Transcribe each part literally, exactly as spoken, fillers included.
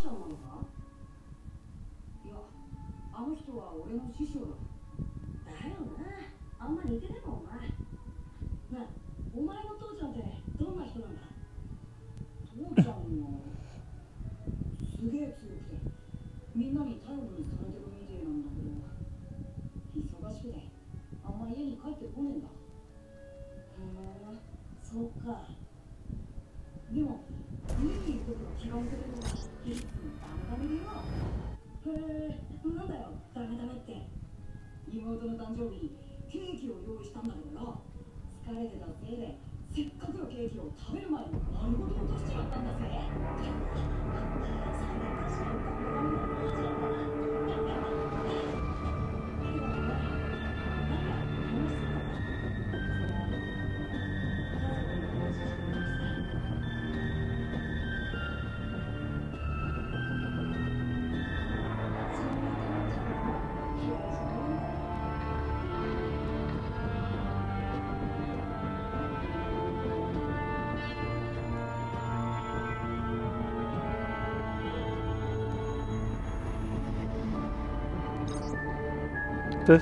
ちゃんなのか？いや、あの人は俺の師匠だ。だよな、あんま似てねえもんな。なあ、お前の父ちゃんってどんな人なんだ？父ちゃんはすげえ強くてみんなに頼りにされてるみてえなんだけど、忙しくてあんま家に帰ってこねえんだ。へえ、そっか。でも家にいるときは気が抜けてるのがいつもダメダメでよ。へえ、なんだよダメダメって。妹の誕生日にケーキを用意したんだけどよ、疲れてたせいでせっかくのケーキを食べる前に丸ごと落としちまったんだぜ。それ確かにダメダメな父ちゃんだな。けどね、なんか楽しそうだな。それは家族の話じゃないしさ。そんな父ちゃんも嫌いじゃないんだよ。 Terus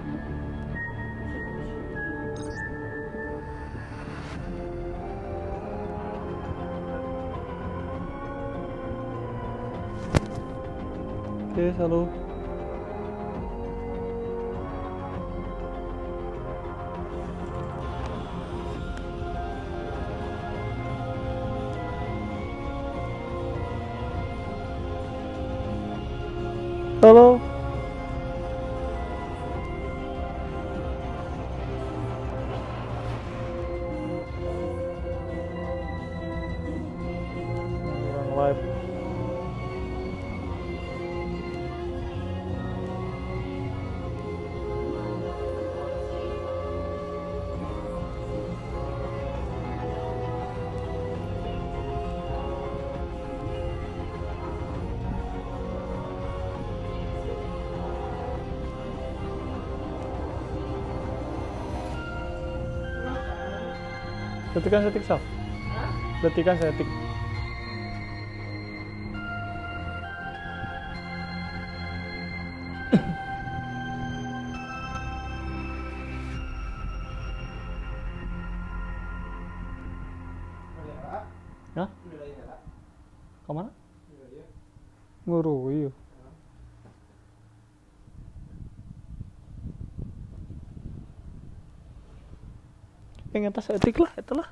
oke, halo. Halo. Live. Ketikan setik sah. Ketikan setik. Hah? Kemana? Ngurui. Yang atas etik lah, itulah.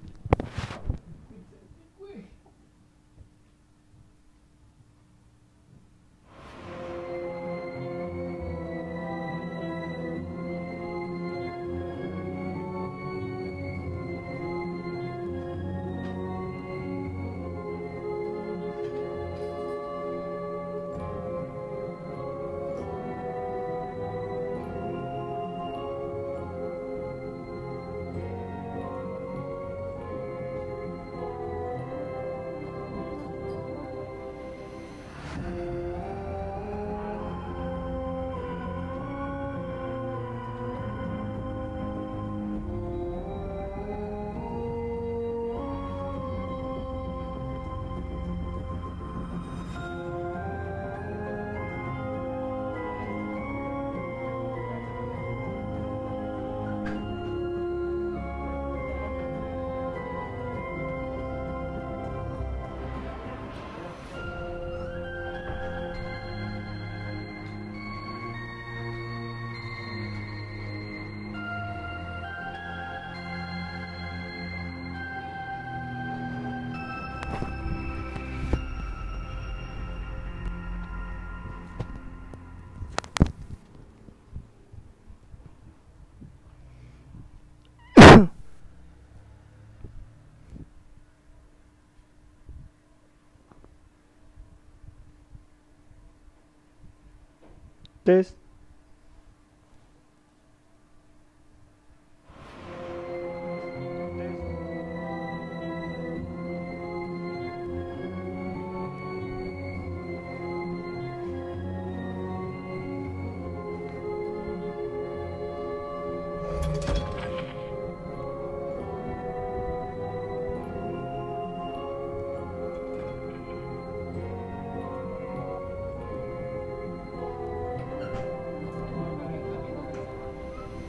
Tes.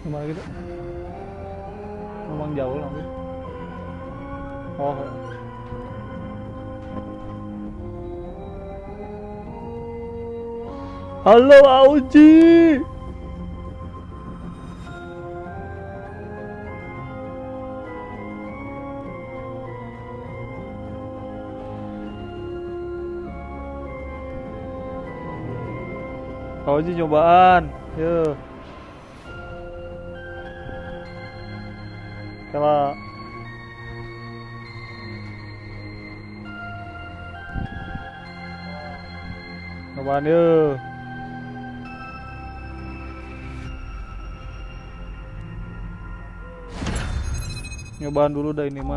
Gimana gitu? Memang jauh lah. Oh. Halo Auji. Auji cobaan. Yuk. Coba. Cobaan yuk. Nyobaan dulu dah ini mah.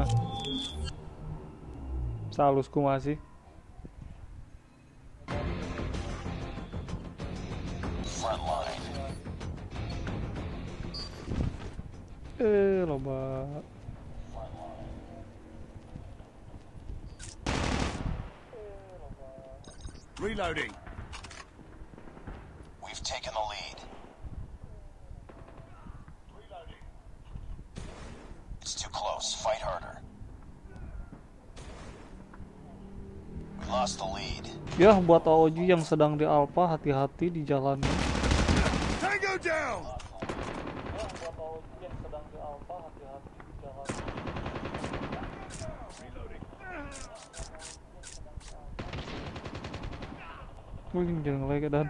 Salusku masih. Eh, loba. Reloading. We've taken the lead. Reloading. It's too close. Fight harder. We lost the lead. Ya, buat Auji yang sedang di Alpha, hati-hati di jalannya. Tango down. Wih, jangan lagi dan.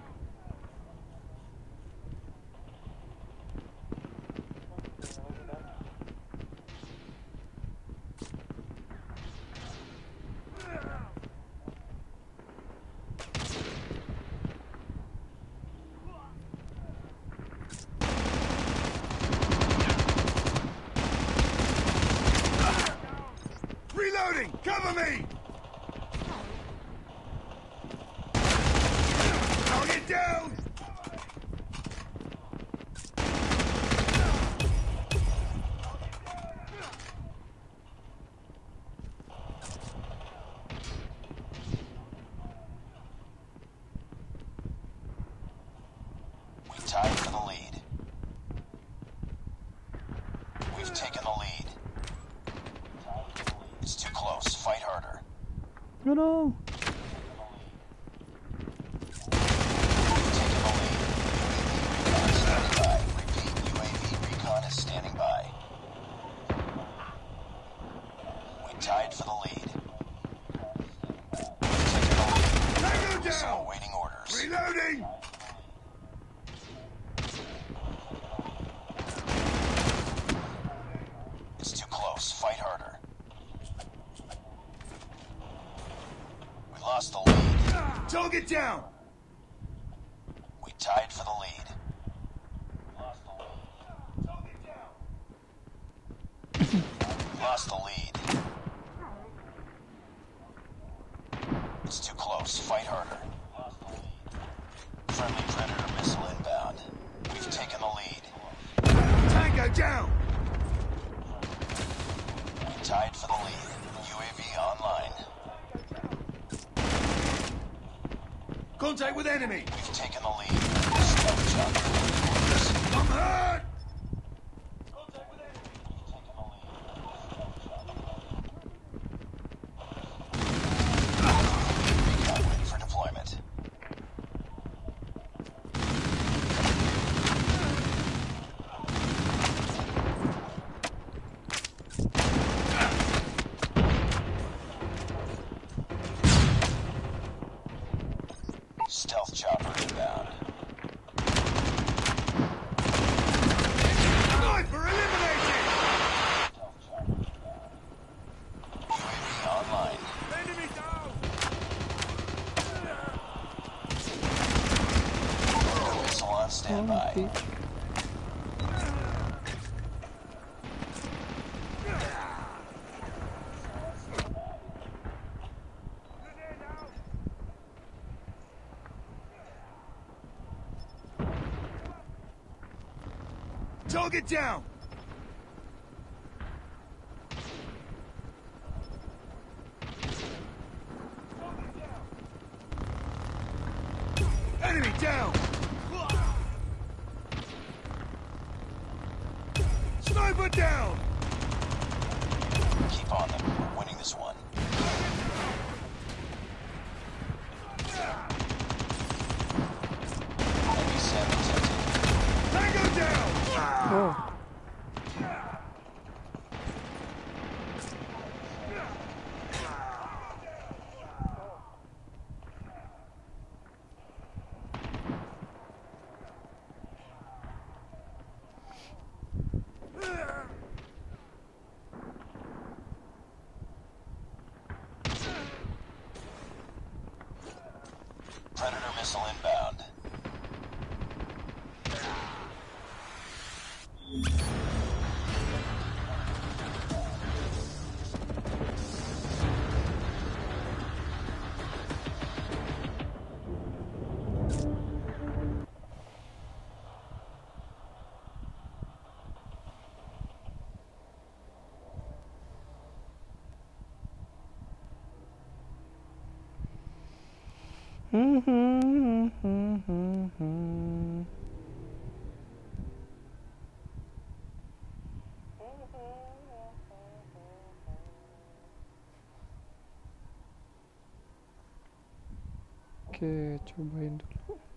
Reloading. Cover me. Target down. We tied for the lead. We've taken the lead. It's too close. Fight harder. You know. Tied for the lead. Taking the lead. Tango down. Awaiting orders. Reloading. It's too close. Fight harder. We lost the lead. Target down. We tied for the lead. Lost the lead. Target down. We lost the lead. It's too close. Fight harder. Friendly Predator missile inbound. We've taken the lead. Tango down! We tied for the lead. U A V online. Contact with enemy! We've taken the lead. Stealth shot. I'm hurt! Contact with enemy! We've taken the lead. For deployment. Stealth chopper inbound. Sniper eliminated! U A V online. Enemy down! Missile on standby. Target down! Enemy down! foot down! Keep on them. We're winning this one. Enemy Sam detected. Tango down! Oh. Predator missile inbound. Oke, cobain dulu.